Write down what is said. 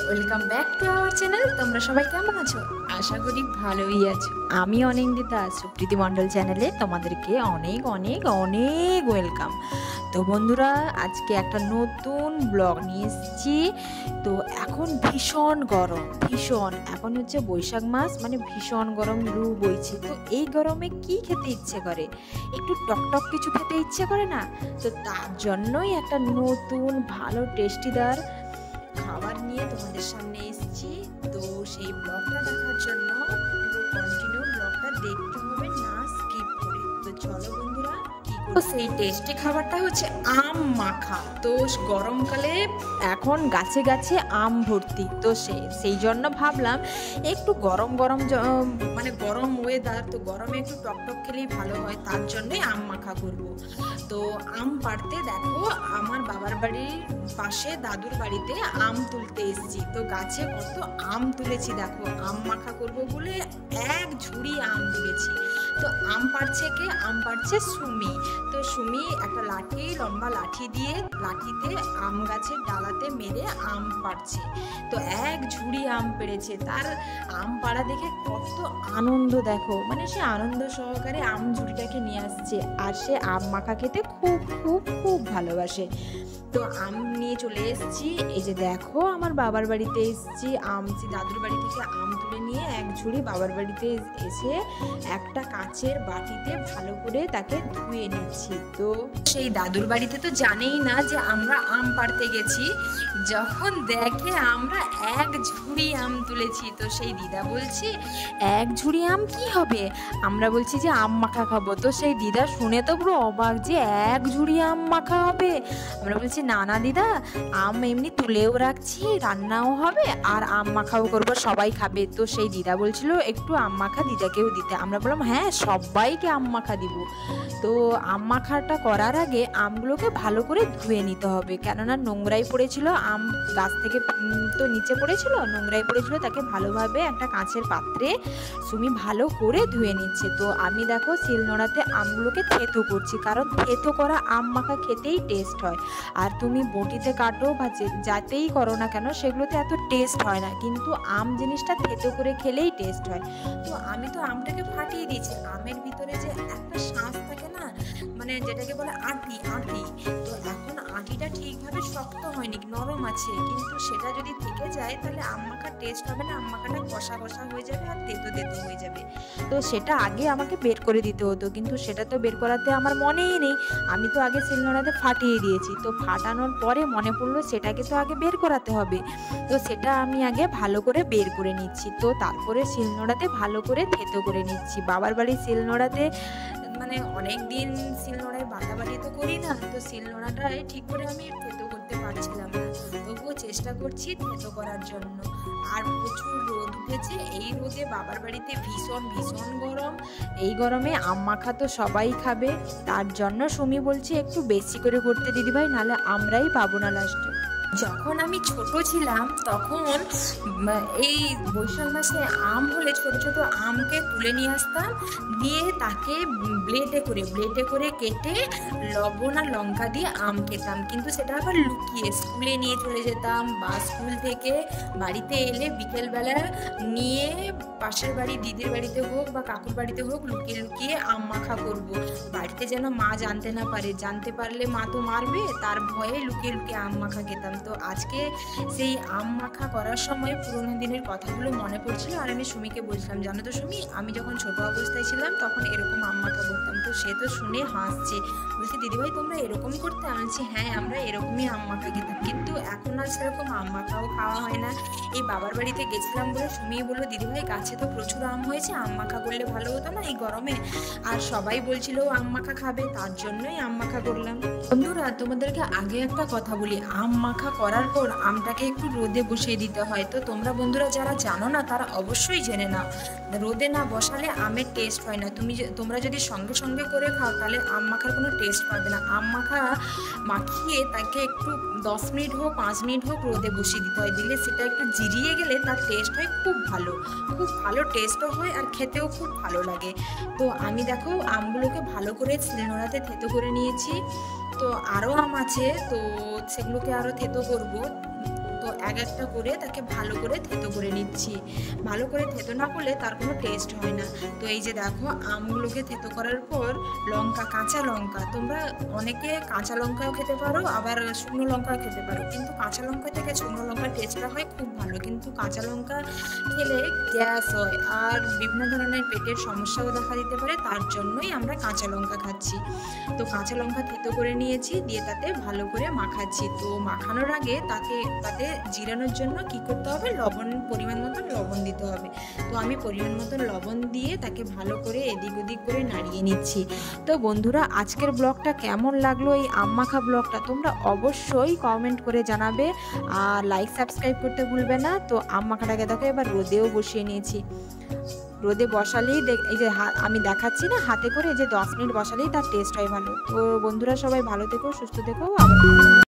Welcome back to our channel. তোমরা সবাই কেমন আছো? আশা করি ভালোই আছো। আমি অনিন্দিতা, সুপ্রীতি মণ্ডল চ্যানেলে তোমাদেরকে অনেক অনেক অনেক ওয়েলকাম। তো বন্ধুরা, আজকে একটা নতুন ব্লগ নিয়ে এসেছি। তো এখন ভীষণ গরম, ভীষণ, এখন হচ্ছে বৈশাখ মাস, মানে ভীষণ গরম, লু বইছে। তো এই গরমে কি খেতে ইচ্ছে করে? একটু টকটক কিছু খেতে ইচ্ছে করে না? তো তার জন্যই একটা নতুন ভালো টেস্টিদার খাবার নিয়ে তোমাদের সামনে এসেছি। তো সেই ব্লগটা দেখার জন্য পুরো কন্টিনিউ ব্লগটা দেখতে হবে, না স্কিপ করে। তো চলো বন্ধুরা, তো সেই টেস্টি খাবারটা হচ্ছে আম মাখা। তো গরমকালে এখন গাছে গাছে আম ভর্তি, তো সেই জন্য ভাবলাম একটু গরম গরম মানে গরম ওয়েদার, তো গরমে একটু টকটক খেলেই ভালো হয়, তার জন্যই আম মাখা করব। তো আম পাড়তে দেখো, আমার বাবার বাড়ির পাশে দাদুর বাড়িতে আম তুলতে এসেছি। তো গাছে কত আম তুলেছি দেখো, আম মাখা করব বলে এক ঝুড়ি আম তুলেছি। তো আম পাড়ছে কে? আম পাড়ছে সুমি। তো সুমি একটা লাঠি, লম্বা লাঠি দিয়ে লাঠিতে আম গাছের ডালাতে মেরে আম পাড়ছে। তো এক ঝুড়ি আম পেড়েছে। তার আম পাড়া দেখে কত আনন্দ দেখো, মানে সে আনন্দ সহকারে আম ঝুড়িটাকে নিয়ে আসছে। আর সে আম মাখা খেতে খুব খুব খুব ভালোবাসে। তো আম নিয়ে চলে এসেছি। এই যে দেখো, আমার বাবার বাড়িতে এসেছি, দাদুর বাড়ি থেকে আম তুলে নিয়ে এক ঝুড়ি বাবার বাড়িতে এসে একটা কাচের বাটিতে ভালো করে তাকে ধুয়ে নিচ্ছি। তো সেই দাদুর বাড়িতে তো জানেই না যে আমরা আম পাড়তে গেছি। যখন দেখে আমরা এক ঝুড়ি আম তুলেছি, তো সেই দিদা বলছি, এক ঝুড়ি আম কি হবে? আমরা বলছি যে আম মাখা খাবো। তো সেই দিদা শুনে তো পুরো অবাক, যে এক ঝুড়ি আম মাখা হবে? আমরা বলছি না না দিদা, আম এমনি তুলেও রাখছি, রান্নাও হবে আর আম মাখাও করবো, সবাই খাবে। তো সেই দিদা বলছিল একটু আম মাখা দিদাকেও দিতে। আমরা বললাম হ্যাঁ, সবাইকে আম মাখা দিব। তো আম মাখাটা করার আগে আমগুলোকে ভালো করে ধুয়ে নিতে হবে, কেননা নোংরাই পড়েছিল, আম গাছ থেকে তো নিচে পড়েছিল, নোংরাই পড়েছিল। তাকে ভালোভাবে একটা কাঁচের পাত্রে সুমি ভালো করে ধুয়ে নিচ্ছে। তো আমি দেখো শিলনোড়াতে আমগুলোকে থেতো করছি, কারণ থেতো করা আম মাখা খেতেই টেস্ট হয়। আর তুমি বটিতে কাটো বা যাতেই করো না কেন, সেগুলোতে এত টেস্ট হয় না, কিন্তু আম জিনিসটা থেতো করে খেলেই টেস্ট হয়। তো আমি তো আমটাকে ফাটিয়ে দিয়েছি। আমের ভিতরে যে একটা শাঁস থাকে না, মানে যেটাকে বলে আঁটি আঁটি, তো এখন আঁটিটা ঠিকভাবে শক্ত হয়নি, নরম আছে, কিন্তু সেটা যদি থেকে যায় তাহলে আম মাখার টেস্ট হবে না, আম মাখাটা কষা কষা হয়ে যাবে আর তেতো তেতো হয়ে যাবে। তো সেটা আগে আমাকে বের করে দিতে হতো, কিন্তু সেটা তো বের করাতে আমার মনেই নেই। আমি তো আগে শিলনোড়াতে ফাটিয়ে দিয়েছি। তো ফাটানোর পরে মনে পড়লো সেটাকে তো আগে বের করাতে হবে। তো সেটা আমি আগে ভালো করে বের করে নিচ্ছি। তো তারপরে শিলনোড়াতে ভালো করে থেতো করে নিচ্ছি। বাবার বাড়ির শিলনোড়াতে মানে অনেক দিন শিলনোড়ায় বাটাবাটি তো করি না, তো শিলনোড়াটায় ঠিক করে আমি থেতো করতে পারছিলাম না। তবুও চেষ্টা করছি থেতো করার জন্য। আর প্রচুর রোদ উঠেছে, এই রোদে বাবার বাড়িতে ভীষণ ভীষণ গরম। এই গরমে আম মাখা তো সবাই খাবে, তার জন্য সুমি বলছি একটু বেশি করে করতে দিদিভাই, নাহলে আমরাই পাবো না লাস্টে। যখন আমি ছোট ছিলাম তখন এই বৈশাখ মাসে আম হলে ছোট ছোট আমকে তুলে নিয়ে আসতাম, দিয়ে তাকে ব্লেডে করে কেটে লবণ আর লঙ্কা দিয়ে আম খেতাম। কিন্তু সেটা আবার লুকিয়ে স্কুলে নিয়ে চলে যেতাম, বা স্কুল থেকে বাড়িতে এলে বিকেলবেলা নিয়ে পাশের বাড়ি দিদির বাড়িতে হোক বা কাকুর বাড়িতে হোক লুকিয়ে লুকিয়ে আম মাখা করবো। বাড়িতে যেন মা জানতে না পারে, জানতে পারলে মা তো মারবে, তার ভয়ে লুকিয়ে লুকিয়ে আম মাখা খেতাম। তো আজকে সেই আম মাখা করার সময় পুরোনো দিনের কথাগুলো মনে পড়ছিল, আর আমি সুমিকে বলছিলাম, জানো তো সুমি, আমি যখন ছোট অবস্থায় ছিলাম তখন এরকম আম মাখা করতাম। তো সে তো শুনে হাসছে, বলছে দিদিভাই তোমরা এরকম করতে? আমি বলছি হ্যাঁ, আমরা এরকমই আম মাখা খেতাম, কিন্তু এখন আর সেরকম আম মাখাও খাওয়া হয় না। এই বাবার বাড়িতে গেছিলাম বলে সুমি বললো, দিদিভাই গাছে তো প্রচুর আম হয়েছে, আম মাখা করলে ভালো হতো না এই গরমে? আর সবাই বলছিল আম মাখা খাবে, তার জন্যই আম মাখা করলাম। বন্ধুরা, তোমাদেরকে আগে একটা কথা বলি, আম মাখা করার পর আমটাকে একটু রোদে বসিয়ে দিতে হয়। তো তোমরা বন্ধুরা যারা জানো না তারা অবশ্যই জেনে নাও, রোদে না বসালে আমের টেস্ট হয় না। তোমরা যদি সঙ্গে সঙ্গে করে খাও তাহলে আম মাখার কোনো টেস্ট পাবে না। আম মাখা মাখিয়ে তাকে একটু 10 মিনিট হোক 5 মিনিট হোক রোদে বসিয়ে দিতে হয়, দিলে সেটা একটু জিরিয়ে গেলে তার টেস্ট হয় খুব ভালো, খুব ভালো টেস্টও হয় আর খেতেও খুব ভালো লাগে। তো আমি দেখো আমগুলোকে ভালো করে শিলনোড়াতে থেতো করে নিয়েছি। তো আরও আম আছে, তো সেগুলোকে আরও থেতো করব। তো এক একটা করে তাকে ভালো করে থেতো করে নিচ্ছি। ভালো করে থেতো না করলে তার কোনো টেস্ট হয় না। তো এই যে দেখো আমগুলোকে থেতো করার পর লঙ্কা, কাঁচা লঙ্কা, তোমরা অনেকে কাঁচা লঙ্কাও খেতে পারো, আবার শুকনো লঙ্কাও খেতে পারো, কিন্তু কাঁচা লঙ্কা থেকে শুকনো লঙ্কার টেস্টটা হয় খুব ভালো। কিন্তু কাঁচা লঙ্কা খেলে গ্যাস হয় আর বিভিন্ন ধরনের পেটের সমস্যাও দেখা দিতে পারে, তার জন্যই আমরা কাঁচা লঙ্কা খাচ্ছি। তো কাঁচা লঙ্কা থেতো করে নিয়েছি, দিয়ে তাতে ভালো করে মাখাচ্ছি। তো মাখানোর আগে তাতে জিরানোর জন্য কি করতে হবে, লবণ, পরিমাণ মতন লবণ দিতে হবে। তো আমি পরিমাণ মতন লবণ দিয়ে তাকে ভালো করে এদিক ওদিক করে নাড়িয়ে নিচ্ছি। তো বন্ধুরা আজকের ব্লগটা কেমন লাগলো, এই আম মাখা ব্লগটা, তোমরা অবশ্যই কমেন্ট করে জানাবে আর লাইক সাবস্ক্রাইব করতে ভুলবে না। তো আম মাখাটাকে দেখো এবার রোদেও বসিয়ে নিয়েছি। রোদে বসালেই এই যে আমি দেখাচ্ছি না হাতে করে, যে 10 মিনিট বসালেই তার টেস্ট হয় ভালো। তো বন্ধুরা সবাই ভালো থেকো, সুস্থ থেকো। আবার